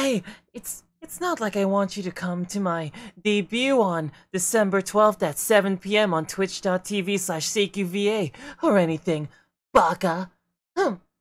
Hey, it's not like I want you to come to my debut on December 12th at 7 p.m. on twitch.tv/SeikuVA or anything, baka.